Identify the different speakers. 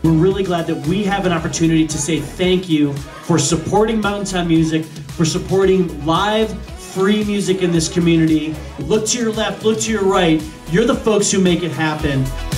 Speaker 1: We're really glad that we have an opportunity to say thank you for supporting Mountain Time Music, for supporting live, free music in this community. Look to your left, look to your right. You're the folks who make it happen.